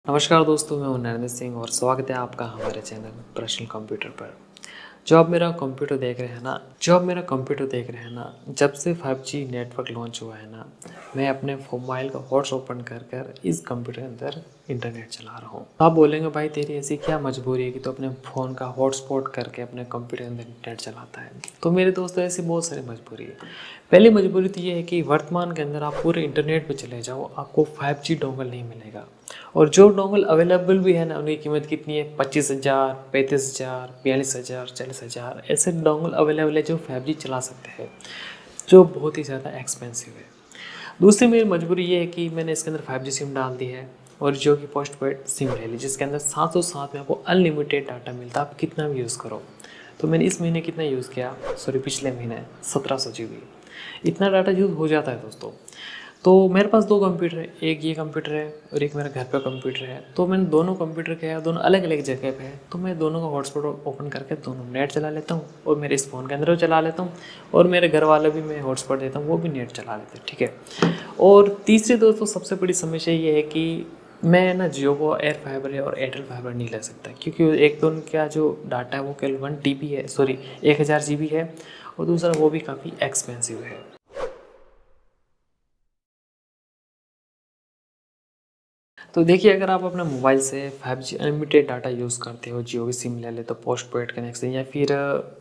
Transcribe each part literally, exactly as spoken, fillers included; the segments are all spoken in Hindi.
नमस्कार दोस्तों, मैं हूं नरेंद्र सिंह और स्वागत है आपका हमारे चैनल पर्सनल कंप्यूटर पर। जो आप मेरा कंप्यूटर देख रहे हैं ना जो आप मेरा कंप्यूटर देख रहे हैं ना जब से फाइव जी नेटवर्क लॉन्च हुआ है ना, मैं अपने मोबाइल का हॉट्स ओपन कर कर इस कंप्यूटर के अंदर इंटरनेट चला रहा हूँ। आप बोलेंगे भाई तेरी ऐसी क्या मजबूरी है कि तो अपने फ़ोन का हॉटस्पॉट करके अपने कंप्यूटर के अंदर इंटरनेट चलाता है। तो मेरे दोस्तों, ऐसी बहुत सारी मजबूरी है। पहली मजबूरी तो ये है कि वर्तमान के अंदर आप पूरे इंटरनेट पर चले जाओ, आपको फाइव जी डोंगल नहीं मिलेगा। और जो डोंगल अवेलेबल भी है ना, उनकी कीमत कितनी है? पच्चीस हज़ार, पैंतीस हज़ार, बयालीस हज़ार, चालीस हज़ार ऐसे डोंगल अवेलेबल है जो फाइव जी चला सकते हैं, जो बहुत ही ज़्यादा एक्सपेंसिव है। दूसरी मेरी मजबूरी ये है कि मैंने इसके अंदर फाइव जी सिम डाल दी है और जो कि पोस्ट पेड सिम ले ली, जिसके अंदर सात सौ सात में आपको अनलिमिटेड डाटा मिलता है, आप कितना भी यूज़ करो। तो मैंने इस महीने कितना यूज़ किया, सॉरी पिछले महीने सत्रह सौ जी बी इतना डाटा यूज़ हो जाता है दोस्तों। तो मेरे पास दो कंप्यूटर है, एक ये कंप्यूटर है और एक मेरा घर पे कंप्यूटर है। तो मैंने दोनों कंप्यूटर के है, दोनों अलग अलग जगह पे है, तो मैं दोनों का हॉटस्पॉट ओपन करके दोनों नेट चला लेता हूँ और मेरे इस फ़ोन के अंदर भी चला लेता हूँ और मेरे घर वाले भी मैं हॉटस्पॉट देता हूँ, वो भी नेट चला लेते हैं, ठीक है। और तीसरी दोस्तों सबसे बड़ी समस्या ये है कि मैं ना जियो को एयर फाइबर है और एयरटेल फाइबर नहीं ले सकता, क्योंकि एक तो उनका जो डाटा है वो केवल वन टी बी है, सॉरी एक हज़ार जी बी है, और दूसरा वो भी काफ़ी एक्सपेंसिव है। तो देखिए, अगर आप अपने मोबाइल से five G unlimited data use करते हो, जियो की सिम ले ले तो पोस्ट पेड कनेक्शन, या फिर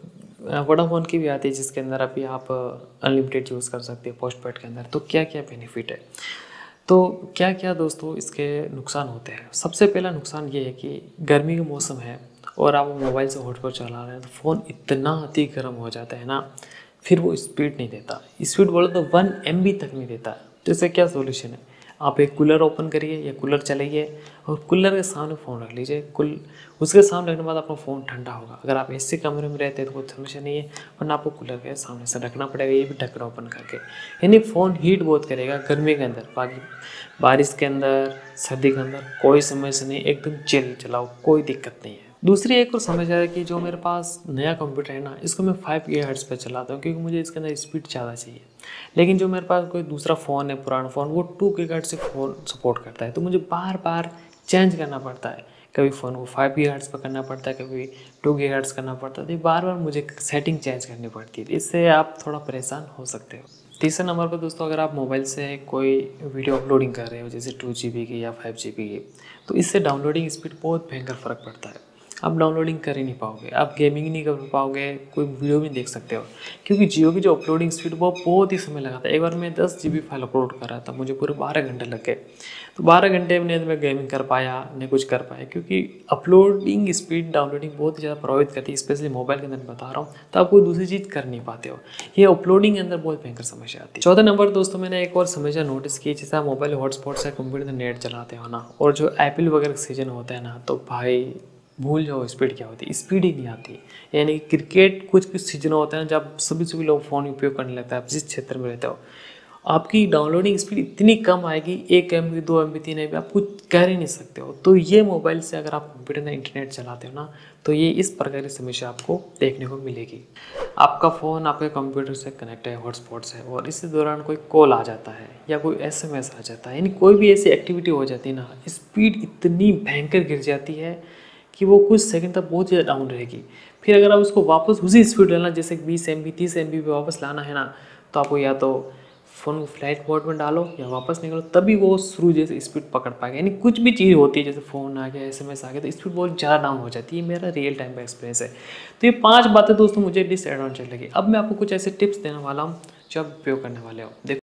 वोडाफोन की भी आती है जिसके अंदर अभी आप अनलिमिटेड यूज़ कर सकते हो पोस्ट पेड के अंदर, तो क्या क्या बेनिफिट है? तो क्या क्या दोस्तों इसके नुकसान होते हैं? सबसे पहला नुकसान ये है कि गर्मी का मौसम है और आप मोबाइल से हॉटस्पॉट चला रहे हैं तो फ़ोन इतना अति गर्म हो जाता है ना, फिर वो स्पीड नहीं देता। स्पीड बोलो तो वन एम बी तक नहीं देता। तो इसका क्या सोल्यूशन है? आप एक कूलर ओपन करिए या कूलर चलाइए और कूलर के सामने फ़ोन रख लीजिए। कुल उसके सामने रखने के बाद आपका फ़ोन ठंडा होगा। अगर आप एसी कमरे में रहते हैं तो कोई समस्या नहीं है, वरना आपको कूलर के सामने से रखना पड़ेगा, ये भी ढक्कन ओपन करके। यानी फ़ोन हीट बहुत करेगा गर्मी के अंदर। बाकी बारिश के अंदर, सर्दी के अंदर कोई समस्या नहीं, एकदम चिल चलाओ, कोई दिक्कत नहीं है। दूसरी एक और समस्या है कि जो मेरे पास नया कंप्यूटर है ना, इसको मैं फाइव गीगाहर्ट्ज़ पे चलाता हूँ क्योंकि मुझे इसके अंदर स्पीड ज़्यादा चाहिए। लेकिन जो मेरे पास कोई दूसरा फ़ोन है, पुराना फ़ोन, वो टू गीगाहर्ट्ज़ से फ़ोन सपोर्ट करता है, तो मुझे बार बार चेंज करना पड़ता है। कभी फ़ोन को फाइव गीगाहर्ट्ज़ पर करना पड़ता है, कभी टू गीगाहर्ट्ज़ करना पड़ता है, तो बार बार मुझे सेटिंग चेंज करनी पड़ती है। इससे आप थोड़ा परेशान हो सकते हो। तीसरे नंबर पर दोस्तों, अगर आप मोबाइल से कोई वीडियो अपलोडिंग कर रहे हो, जैसे टू जी बी की या फाइव जी बी की, तो इससे डाउनलोडिंग स्पीड बहुत भयंकर फ़र्क पड़ता है। आप डाउनलोडिंग कर ही नहीं पाओगे, आप गेमिंग नहीं कर पाओगे, कोई वीडियो भी नहीं देख सकते हो, क्योंकि जियो की जो अपलोडिंग स्पीड वो बहुत ही समय लगाता है। एक बार मैं दस जी बी फाइल अपलोड कर रहा था, मुझे पूरे बारह घंटे लग गए। तो बारह घंटे में नहीं मैं गेमिंग कर पाया, नहीं कुछ कर पाया, क्योंकि अपलोडिंग स्पीड डाउनलोडिंग बहुत ही ज़्यादा प्रभावित करती है, स्पेशली मोबाइल के अंदर बता रहा हूँ। तो आप कोई दूसरी चीज़ कर नहीं पाते हो, ये अपलोडिंग के अंदर बहुत भयंकर समस्या आती है। चौथा नंबर दोस्तों, मैंने एक और समस्या नोटिस की, जैसे आप मोबाइल हॉटस्पॉट से कंप्यूटर से नेट चलाते हो ना, और जो एप्पल वगैरह का सीजन होता है ना, तो भाई भूल जाओ स्पीड क्या होती है, स्पीड ही नहीं आती। यानी कि क्रिकेट कुछ कुछ सीजन होता है जब सभी सभी लोग फ़ोन उपयोग करने लगता है, आप जिस क्षेत्र में रहते हो, आपकी डाउनलोडिंग स्पीड इतनी कम आएगी, एक एम बी, दो एम बी, तीन एम बी, आप कुछ कर ही नहीं सकते हो। तो ये मोबाइल से अगर आप कंप्यूटर में इंटरनेट चलाते हो ना, तो ये इस प्रकार की समस्या आपको देखने को मिलेगी। आपका फ़ोन आपके कंप्यूटर से कनेक्ट है हॉटस्पॉट से, और इसी दौरान कोई कॉल आ जाता है या कोई एस एम एस आ जाता है, यानी कोई भी ऐसी एक्टिविटी हो जाती है ना, स्पीड इतनी भयंकर गिर जाती है कि वो कुछ सेकंड तक बहुत ज़्यादा डाउन रहेगी। फिर अगर आप उसको वापस उसी स्पीड लेना, जैसे बीस एम बी, तीस एम बी पे वापस लाना है ना, तो आपको या तो फ़ोन को फ्लाइट मोड में डालो या वापस निकलो, तभी वो शुरू जैसे स्पीड पकड़ पाएगा। यानी कुछ भी चीज़ होती है, जैसे फ़ोन आ गया, एस एम एस आ गया, तो स्पीड बहुत ज़्यादा डाउन हो जाती है। ये मेरा रियल टाइम का एक्सपीरियंस है। तो ये पाँच बातें दोस्तों मुझे डिसएडवांटेज लगी। अब मैं आपको कुछ ऐसे टिप्स देने वाला हूँ जो आप उपयोग करने वाले हो। देखो,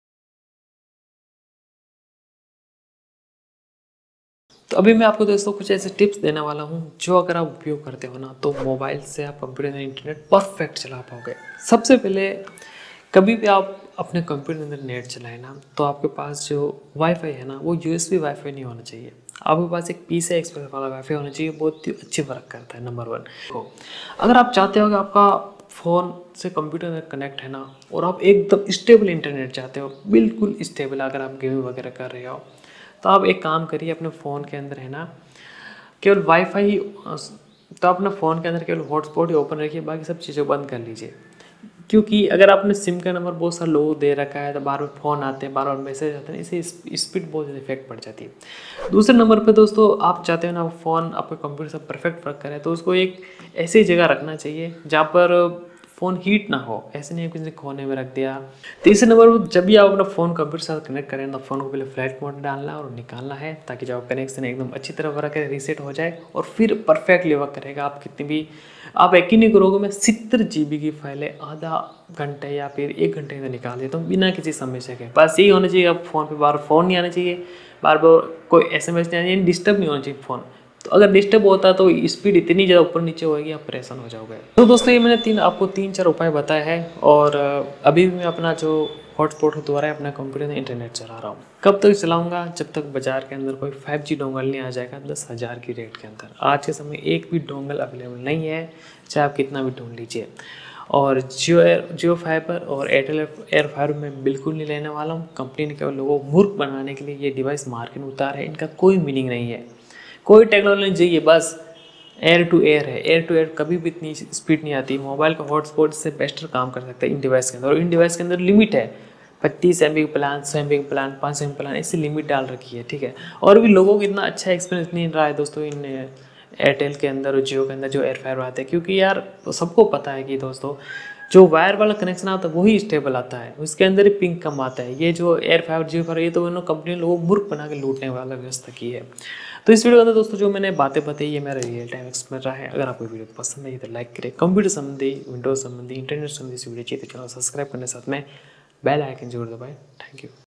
तो अभी मैं आपको दोस्तों कुछ ऐसे टिप्स देने वाला हूँ जो अगर आप उपयोग करते हो ना, तो मोबाइल से आप कंप्यूटर में इंटरनेट परफेक्ट चला पाओगे। सबसे पहले, कभी भी आप अपने कंप्यूटर के अंदर नेट चलाए ना, तो आपके पास जो वाईफाई है ना, वो यूएसबी वाईफाई नहीं होना चाहिए। आपके पास एक पीसी एक्सप्रेस वाला वाईफाई होना चाहिए, बहुत ही अच्छी वर्क करता है। नंबर वन, अगर आप चाहते हो कि आपका फ़ोन से कंप्यूटर में कनेक्ट है ना, और आप एकदम स्टेबल इंटरनेट चाहते हो, बिल्कुल स्टेबल, अगर आप गेमिंग वगैरह कर रहे हो, तो आप एक काम करिए, अपने फ़ोन के अंदर है ना केवल वाईफाई ही, तो अपने फ़ोन के अंदर केवल हॉटस्पॉट ही ओपन रखिए, बाकी सब चीज़ें बंद कर लीजिए। क्योंकि अगर आपने सिम का नंबर बहुत सारे लोगों को दे रखा है तो बार बार फ़ोन आते हैं, बार बार मैसेज आते हैं, इससे स्पीड बहुत ज़्यादा इफेक्ट पड़ जाती है। दूसरे नंबर पे दोस्तों आप चाहते हो ना फ़ोन आपके कंप्यूटर से परफेक्ट वर्क करे, तो उसको एक ऐसी जगह रखना चाहिए जहाँ पर फ़ोन हीट ना हो। ऐसे नहीं किसी ने कोने में रख दिया। तीसरे नंबर पर जब भी आप अपना फ़ोन कंप्यूटर के साथ कनेक्ट करें तो फ़ोन को पहले फ्लाइट मोड में डालना और निकालना है, ताकि जब कनेक्शन एकदम अच्छी तरह वर्क करे, रीसेट हो जाए और फिर परफेक्टली वर्क करेगा। आप कितनी भी आप यकीन नहीं करोगे, मैं सत्तर जी बी की फाइलें आधा घंटे या फिर एक घंटे में निकाल देता हूँ बिना किसी समस्या के। बस यही होना चाहिए, आप फ़ोन पे बार फ़ोन नहीं आना चाहिए, बार बार कोई एस एम एस नहीं आना चाहिए, डिस्टर्ब नहीं होना चाहिए फ़ोन। तो अगर डिस्टर्ब होता है तो स्पीड इतनी ज़्यादा ऊपर नीचे होगी, आप परेशान हो जाओगे। तो दोस्तों ये मैंने तीन आपको तीन चार उपाय बताए हैं, और अभी भी मैं अपना जो हॉटस्पॉट द्वारा है अपना कंप्यूटर में इंटरनेट चला रहा हूँ। कब तक चलाऊंगा? जब तक बाजार के अंदर कोई फाइव जी डोंगल नहीं आ जाएगा दस हज़ार की रेट के अंदर। आज के समय एक भी डोंगल अवेलेबल नहीं है, चाहे आप कितना भी ढूंढ लीजिए। और जियो एयर जियो फाइबर और एयरटेल एयर फाइबर में बिल्कुल नहीं लेने वाला हूँ। कंपनी ने केवल लोगों को मूर्ख बनाने के लिए ये डिवाइस मार्केट में उतार है, इनका कोई मीनिंग नहीं है, कोई टेक्नोलॉजी चाहिए, बस एयर टू एयर है। एयर टू एयर कभी भी इतनी स्पीड नहीं आती। मोबाइल का हॉटस्पॉट से बेस्टर काम कर सकता है इन डिवाइस के अंदर, और इन डिवाइस के अंदर लिमिट है, पच्चीस एम बी का प्लान, सौ एम बी का प्लान, पाँच सौ एम प्लान, ऐसी लिमिट डाल रखी है, ठीक है। और भी लोगों को इतना अच्छा एक्सपीरियंस नहीं रहा है दोस्तों इन एयरटेल के अंदर और जियो के अंदर जो एयर फाइबर आते हैं, क्योंकि यार सबको पता है कि दोस्तों जो वायर वाला कनेक्शन आता है वही स्टेबल आता है, उसके अंदर ही पिंक कम आता है। ये जो एयर फाइबर जियो फाइबर ये तो उन्होंने कंपनी ने लोगों को मूर्ख बना के लूटने वाला व्यवस्था की है। तो इस वीडियो के अंदर दोस्तों जो मैंने बातें बताई ये मेरा रियल टाइम एक्सपीरियंस रहा है। अगर आपको वीडियो पसंद आई तो लाइक करें। कंप्यूटर संबंधी, विंडोज संबंधी, इंटरनेट संबंधी वीडियो चाहिए तो चैनल सब्सक्राइब करने साथ में बेल आइकन जरूर दबाएं। Thank you.